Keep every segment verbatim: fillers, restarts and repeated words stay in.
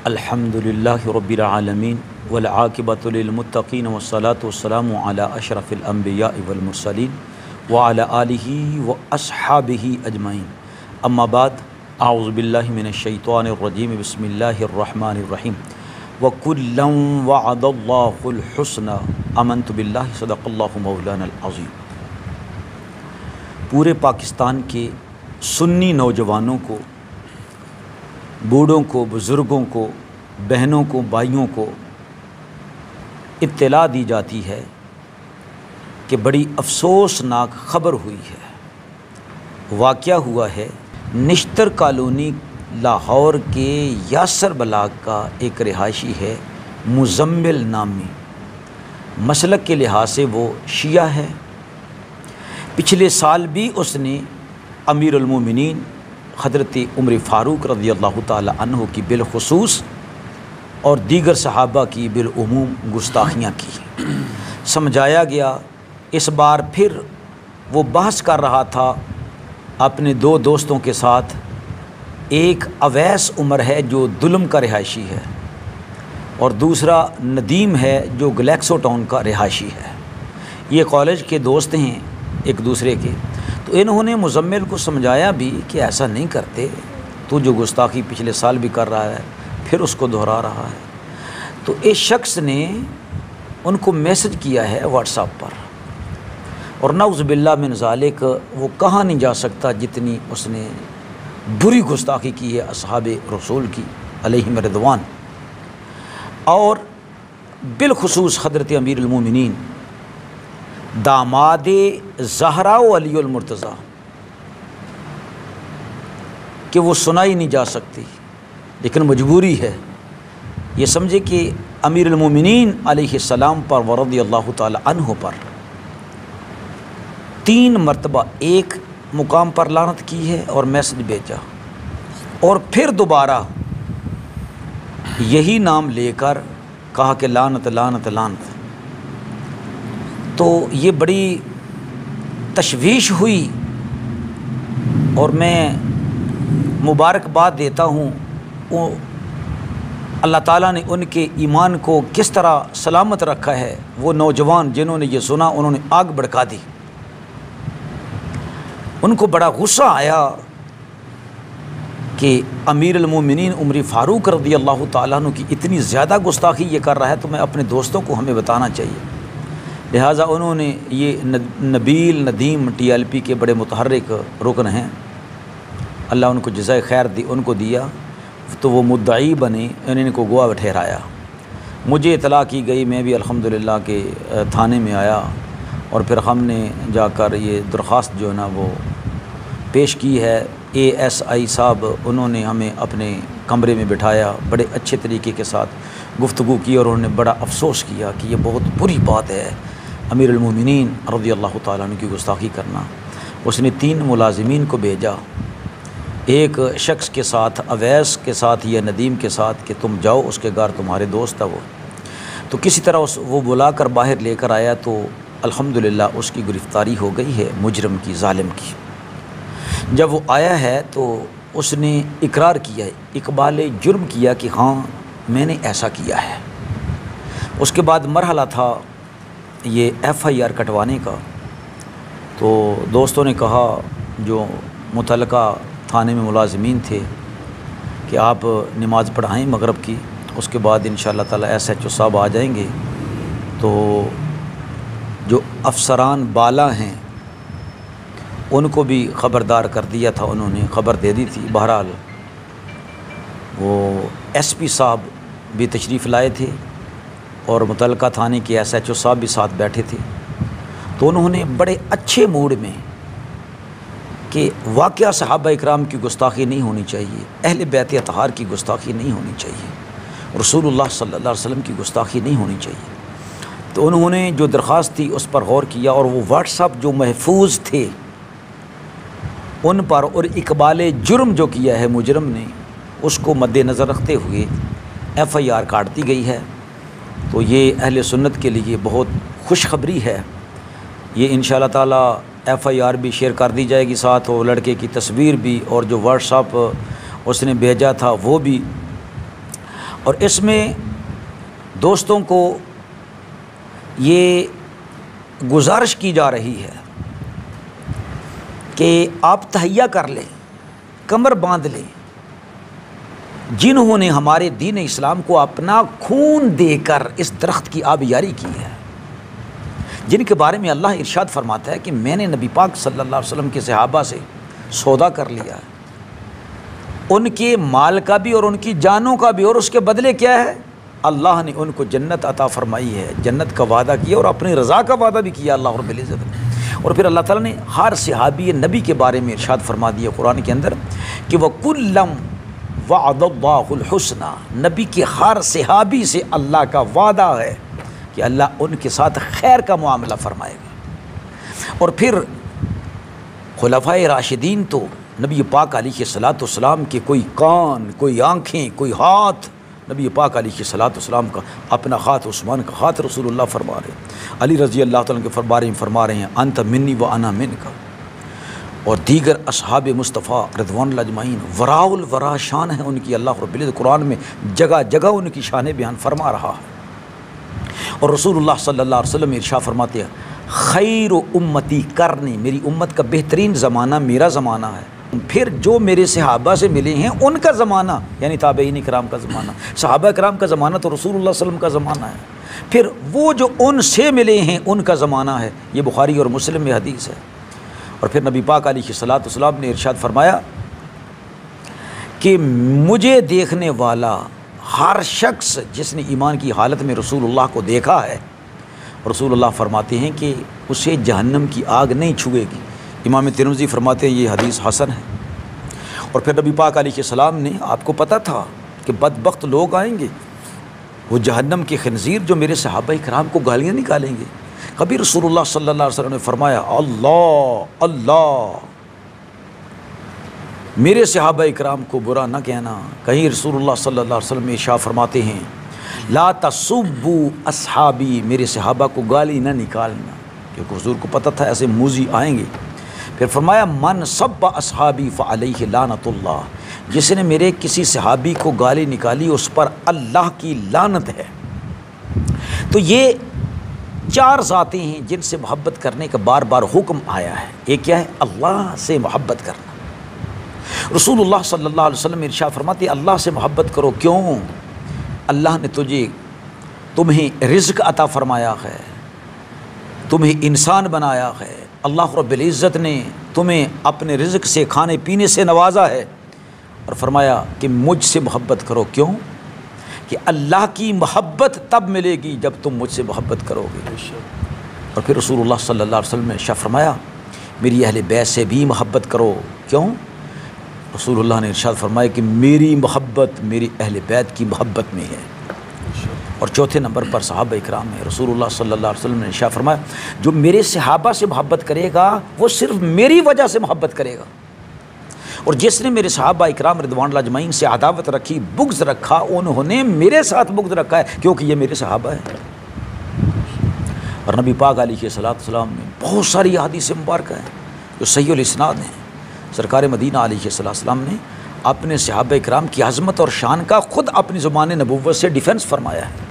الحمدللہ رب العالمین والعاقبۃ للمتقین والصلاۃ والسلام علی اشرف الانبیاء والمرسلین وعلی آلہ واصحابہ اجمعین، اما بعد، اعوذ باللہ من الشیطان الرجیم، بسم اللہ الرحمن الرحیم۔ وَكُلًّا وَعَدَ اللَّهُ الْحُسْنَى آمَنْتُ بِاللَّهِ صدق اللہ مولانا العظیم۔ پورے پاکستان کے سنی نوجوانوں کو، بوڑھوں کو، بزرگوں کو، بہنوں کو، بھائیوں کو اطلاع دی جاتی ہے کہ بڑی افسوسناک خبر ہوئی ہے۔ واقعہ ہوا ہے نشتر کالونی لاہور کے یاسر بلاگ کا ایک رہائشی ہے مزمل نامی، مسلک کے لحاظ سے وہ شیعہ ہے۔ پچھلے سال بھی اس نے امیر المومنین حضرت عمر فاروق رضی اللہ تعالی عنہ کی بالخصوص اور دیگر صحابہ کی بالعموم گستاخیاں کی۔ سمجھایا گیا، اس بار پھر وہ بحث کر رہا تھا اپنے دو دوستوں کے ساتھ۔ ایک اویس عمر ہے جو دلم کا رہائشی ہے، اور دوسرا ندیم ہے جو گلیکسو ٹاؤن کا رہائشی ہے۔ یہ کالج کے دوست ہیں ایک دوسرے کے۔ تو انہوں نے مزمل کو سمجھایا بھی کہ ایسا نہیں کرتے، تو جو گستاخی پچھلے سال بھی کر رہا ہے پھر اس کو دہرا رہا ہے۔ تو اس شخص نے ان کو میسج کیا ہے واٹس ایپ پر، اور نعوذ باللہ من ذالک وہ کہاں نہیں جا سکتا جتنی اس نے بری گستاخی کی ہے اصحاب رسول کی علیہم رضوان، اور بالخصوص حضرت امیر المومنین داماد زہرا و علی المرتضیٰ، کہ وہ سنائی نہیں جا سکتی، لیکن مجبوری ہے۔ یہ سمجھے کہ امیر المومنین علیہ السلام پر ورضی اللہ تعالی عنہ پر تین مرتبہ ایک مقام پر لعنت کی ہے اور میسج بھیجا، اور پھر دوبارہ یہی نام لے کر کہا کہ لعنت لعنت لعنت۔ تو یہ بڑی تشویش ہوئی، اور میں مبارکباد دیتا ہوں وہ اللہ تعالیٰ نے ان کے ایمان کو کس طرح سلامت رکھا ہے۔ وہ نوجوان جنہوں نے یہ سنا انہوں نے آگ بھڑکا دی۔ ان کو بڑا غصہ آیا کہ امیر المومنین عمر فاروق رضی اللہ تعالیٰ عنہ کی اتنی زیادہ گستاخی یہ کر رہا ہے، تو میں اپنے دوستوں کو ہمیں بتانا چاہیے۔ لہٰذا انہوں نے یہ Nabeel Nadeem T L P کے بڑے متحرک رکن ہیں، اللہ ان کو جزائے خیر دی ان کو دیا، تو وہ مدعی بنے، انہوں کو گواہ ٹھہرایا۔ مجھے اطلاع کی گئی، میں بھی الحمدللہ کہ تھانے میں آیا، اور پھر ہم نے جا کر یہ درخواست جو ہے نا وہ پیش کی ہے۔ اے ایس آئی صاحب انہوں نے ہمیں اپنے کمرے میں بٹھایا، بڑے اچھے طریقے کے ساتھ گفتگو کی، اور انہوں نے بڑا افسوس کیا کہ یہ بہت بری بات ہے امیر المومنین رضی اللہ تعالیٰ عنہ کی گستاخی کرنا۔ اس نے تین ملازمین کو بھیجا، ایک شخص کے ساتھ اویس کے ساتھ یا ندیم کے ساتھ، کہ تم جاؤ اس کے گھر، تمہارے دوست ہے وہ۔ تو کسی طرح اس وہ بلا کر باہر لے کر آیا، تو الحمدللہ اس کی گرفتاری ہو گئی ہے، مجرم کی، ظالم کی۔ جب وہ آیا ہے تو اس نے اقرار کیا ہے، اقبال جرم کیا کہ ہاں میں نے ایسا کیا ہے۔ اس کے بعد مرحلہ تھا یہ ایف آئی آر کٹوانے کا۔ تو دوستوں نے کہا جو متعلقہ تھانے میں ملازمین تھے کہ آپ نماز پڑھائیں مغرب کی، اس کے بعد انشاءاللہ تعالی ایس ایچ او صاحب آ جائیں گے۔ تو جو افسران بالا ہیں ان کو بھی خبردار کر دیا تھا، انہوں نے خبر دے دی تھی۔ بہرحال وہ ایس پی صاحب بھی تشریف لائے تھے، اور متعلقہ تھانے کے ایس ایچ او صاحب بھی ساتھ بیٹھے تھے۔ تو انہوں نے بڑے اچھے موڈ میں کہ واقعہ صحابہ اکرام کی گستاخی نہیں ہونی چاہیے، اہل بیت اطہار کی گستاخی نہیں ہونی چاہیے، رسول اللہ صلی اللہ علیہ وسلم کی گستاخی نہیں ہونی چاہیے۔ تو انہوں نے جو درخواست تھی اس پر غور کیا، اور وہ واٹس ایپ جو محفوظ تھے ان پر، اور اقبال جرم جو کیا ہے مجرم نے، اس کو مد نظر رکھتے ہوئے ایف آئی آر کاٹ دی گئی ہے۔ تو یہ اہل سنت کے لیے بہت خوشخبری ہے۔ یہ انشاءاللہ تعالی ایف آئی آر بھی شیئر کر دی جائے گی، ساتھ وہ لڑکے کی تصویر بھی، اور جو واٹس ایپ اس نے بھیجا تھا وہ بھی۔ اور اس میں دوستوں کو یہ گزارش کی جا رہی ہے کہ آپ تہیہ کر لیں، کمر باندھ لیں، جنہوں نے ہمارے دین اسلام کو اپنا خون دے کر اس درخت کی آبیاری کی ہے، جن کے بارے میں اللہ ارشاد فرماتا ہے کہ میں نے نبی پاک صلی اللہ علیہ وسلم کے صحابہ سے سودا کر لیا ہے، ان کے مال کا بھی اور ان کی جانوں کا بھی، اور اس کے بدلے کیا ہے؟ اللہ نے ان کو جنت عطا فرمائی ہے، جنت کا وعدہ کیا اور اپنی رضا کا وعدہ بھی کیا اللہ رب العزت نے۔ اور پھر اللہ تعالیٰ نے ہر صحابی نبی کے بارے میں ارشاد فرما دیا قرآن کے اندر کہ وَكُلًّا وعد اللہ الحسنى، نبی کے ہر صحابی سے اللہ کا وعدہ ہے کہ اللہ ان کے ساتھ خیر کا معاملہ فرمائے گا۔ اور پھر خلفائے راشدین تو نبی پاک علیہ الصلاۃ والسلام کے کوئی کان، کوئی آنکھیں، کوئی ہاتھ، نبی پاک علیہ الصلاۃ والسلام کا اپنا ہاتھ عثمان کا ہاتھ رسول اللہ فرما رہے ہیں، علی رضی اللہ تعالیٰ کے بارے میں فرما رہے ہیں انت منی و انا منک، اور دیگر اصحاب مصطفیٰ رضوان اللہ اجمعین وراء الورا شان ہے ان کی، اللہ رب العزت قرآن میں جگہ جگہ ان کی شان بیان فرما رہا ہے۔ اور رسول اللہ صلی اللہ علیہ وسلم ارشاد فرماتے ہیں خیر امتی کرنی، میری امت کا بہترین زمانہ میرا زمانہ ہے، پھر جو میرے صحابہ سے ملے ہیں ان کا زمانہ، یعنی تابعین کرام کا زمانہ، صحابہ کرام کا زمانہ تو رسول اللہ صلی اللہ علیہ وسلم کا زمانہ ہے، پھر وہ جو ان سے ملے ہیں ان کا زمانہ ہے، یہ بخاری اور مسلم میں حدیث ہے۔ اور پھر نبی پاک علیہ الصلاۃ والسلام نے ارشاد فرمایا کہ مجھے دیکھنے والا ہر شخص جس نے ایمان کی حالت میں رسول اللہ کو دیکھا ہے، رسول اللہ فرماتے ہیں کہ اسے جہنم کی آگ نہیں چھوئے گی۔ امام ترمذی فرماتے ہیں یہ حدیث حسن ہے۔ اور پھر نبی پاک علیہ السلام نے، آپ کو پتہ تھا کہ بدبخت لوگ آئیں گے، وہ جہنم کے خنزیر جو میرے صحابہ کرام کو گالیاں نکالیں گے۔ کبھی رسول اللہ صلی اللہ علیہ وسلم نے فرمایا اللہ اللہ میرے صحابہ کرام کو برا نہ کہنا، کہیں رسول اللہ صلی اللہ علیہ وسلم ارشاد فرماتے ہیں لا تسبوا اصحابی، میرے صحابہ کو گالی نہ نکالنا، کیونکہ حضور کو پتہ تھا ایسے موذی آئیں گے۔ پھر فرمایا من سب اصحابی فعلیہ لعنت اللہ، جس نے میرے کسی صحابی کو گالی نکالی اس پر اللہ کی لعنت ہے۔ تو یہ چار ذاتیں ہیں جن سے محبت کرنے کا بار بار حکم آیا ہے۔ ایک کیا ہے؟ اللہ سے محبت کرنا۔ رسول اللہ صلی اللہ علیہ وسلم ارشاد فرماتے اللہ سے محبت کرو، کیوں؟ اللہ نے تجھے تمہیں رزق عطا فرمایا ہے، تمہیں انسان بنایا ہے، اللہ رب العزت نے تمہیں اپنے رزق سے، کھانے پینے سے نوازا ہے، اور فرمایا کہ مجھ سے محبت کرو، کیوں؟ کہ اللہ کی محبت تب ملے گی جب تم مجھ سے محبت کرو گے۔ اور پھر رسول اللہ صلی اللہ علیہ وسلم نے ارشاد فرمایا میری اہل بیت سے بھی محبت کرو، کیوں؟ رسول اللہ نے ارشاد فرمایا کہ میری محبت میری اہل بیت کی محبت میں ہے۔ اور چوتھے نمبر پر صحابہ اکرام ہے۔ رسول اللہ صلی اللہ علیہ وسلم نے ارشاد فرمایا جو میرے صحابہ سے محبت کرے گا وہ صرف میری وجہ سے محبت کرے گا، اور جس نے میرے صحابہ اکرام رضوان اللہ اجمعین سے عداوت رکھی، بغض رکھا، انہوں نے میرے ساتھ بغض رکھا ہے کیونکہ یہ میرے صحابہ ہیں۔ اور نبی پاک علیہ الصلوۃ والسلام میں بہت ساری احادیث مبارکہ ہیں جو صحیح الاسناد ہیں۔ سرکار مدینہ علیہ الصلوۃ والسلام نے اپنے صحابہ اکرام کی عظمت اور شان کا خود اپنی زبان نبوت سے ڈیفنس فرمایا ہے،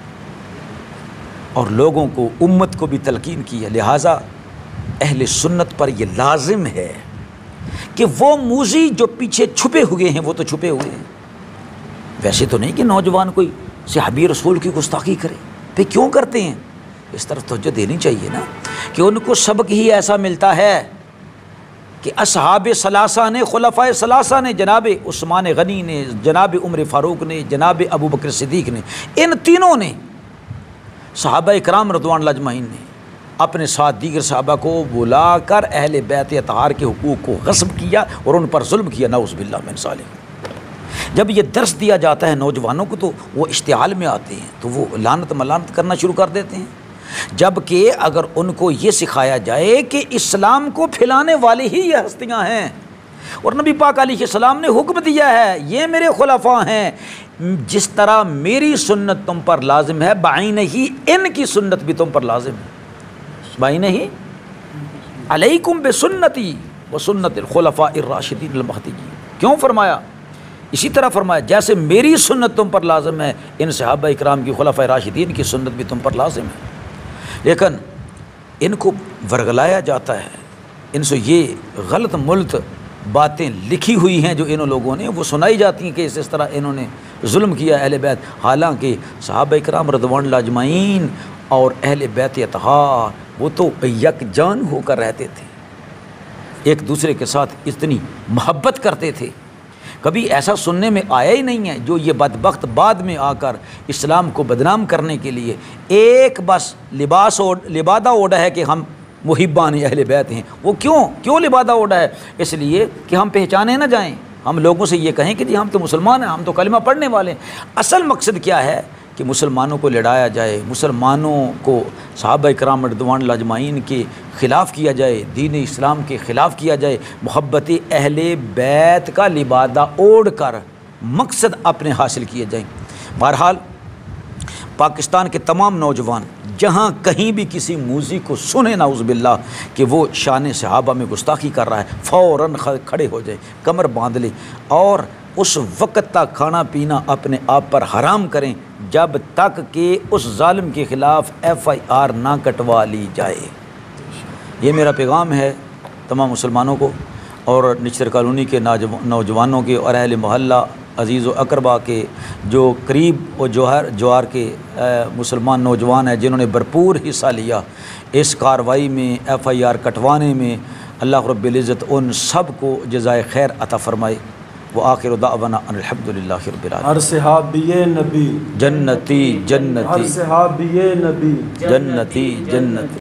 اور لوگوں کو، امت کو بھی تلقین کی ہے۔ لہٰذا اہل سنت پر یہ لازم ہے کہ وہ موذی جو پیچھے چھپے ہوئے ہیں وہ تو چھپے ہوئے ہیں، ویسے تو نہیں کہ نوجوان کوئی صحابی رسول کی گستاخی کرے، پھر کیوں کرتے ہیں؟ اس طرف توجہ دینی چاہیے نا کہ ان کو سبق ہی ایسا ملتا ہے کہ اصحاب ثلاثہ نے، خلفائے ثلاثہ نے، جناب عثمان غنی نے، جناب عمر فاروق نے، جناب ابو بکر صدیق نے، ان تینوں نے، صحابہ اکرام رضوان اللہ اجمعین نے اپنے ساتھ دیگر صحابہ کو بلا کر اہل بیت اطہار کے حقوق کو غصب کیا اور ان پر ظلم کیا، نعوذ باللہ من ذالک۔ جب یہ درس دیا جاتا ہے نوجوانوں کو تو وہ اشتعال میں آتے ہیں، تو وہ لعنت ملامت کرنا شروع کر دیتے ہیں، جبکہ اگر ان کو یہ سکھایا جائے کہ اسلام کو پھیلانے والے ہی یہ ہستیاں ہیں، اور نبی پاک علیہ السلام نے حکم دیا ہے یہ میرے خلفاء ہیں، جس طرح میری سنت تم پر لازم ہے بعین ہی ان کی سنت بھی تم پر لازم ہے، بعین ہی علیکم بسنتی و سنت الخلفاء الراشدین المہدیین۔ کیوں فرمایا اسی طرح فرمایا جیسے میری سنت تم پر لازم ہے، ان صحابہ اکرام کی خلفائے راشدین کی سنت بھی تم پر لازم ہے۔ لیکن ان کو ورگلایا جاتا ہے، ان سے یہ غلط ملت باتیں لکھی ہوئی ہیں جو ان لوگوں نے وہ سنائی جاتی ہیں کہ اس اس طرح انہوں نے ظلم کیا اہل بیت، حالانکہ صحابہ اکرام رضوان اللہ اجمعین اور اہل بیت اطہار وہ تو یکجان ہو کر رہتے تھے، ایک دوسرے کے ساتھ اتنی محبت کرتے تھے۔ کبھی ایسا سننے میں آیا ہی نہیں ہے جو یہ بدبخت بعد میں آ کر اسلام کو بدنام کرنے کے لیے ایک بس لباس اوڑ لبادہ اوڑھا ہے کہ ہم محبان اہل بیت ہیں۔ وہ کیوں کیوں لبادہ اوڑھا ہے؟ اس لیے کہ ہم پہچانے نہ جائیں، ہم لوگوں سے یہ کہیں کہ جی ہم تو مسلمان ہیں، ہم تو کلمہ پڑھنے والے ہیں۔ اصل مقصد کیا ہے کہ مسلمانوں کو لڑایا جائے، مسلمانوں کو صحابہ کرام رضوان اللہ اجمعین کے خلاف کیا جائے، دین اسلام کے خلاف کیا جائے، محبت اہل بیت کا لبادہ اوڑھ کر مقصد اپنے حاصل کیے جائیں۔ بہرحال پاکستان کے تمام نوجوان جہاں کہیں بھی کسی موذی کو سنے نعوذ باللہ کہ وہ شان صحابہ میں گستاخی کر رہا ہے، فوراً کھڑے ہو جائیں، کمر باندھ لیں اور اس وقت تک کھانا پینا اپنے آپ پر حرام کریں جب تک کہ اس ظالم کے خلاف ایف آئی آر نہ کٹوا لی جائے۔ یہ میرا پیغام ہے تمام مسلمانوں کو اور نچتر کالونی کے نوجوانوں کے اور اہل محلہ عزیز و اقربا کے جو قریب و جوہر جوار کے مسلمان نوجوان ہیں جنہوں نے بھرپور حصہ لیا اس کارروائی میں، ایف آئی آر کٹوانے میں۔ اللہ رب العزت ان سب کو جزائے خیر عطا فرمائے۔ وآخر دعوانا ان الحمدللہ رب العالمین۔ ہر صحابی نبی جنتی جنتی، ہر صحابی نبی جنتی جنتی۔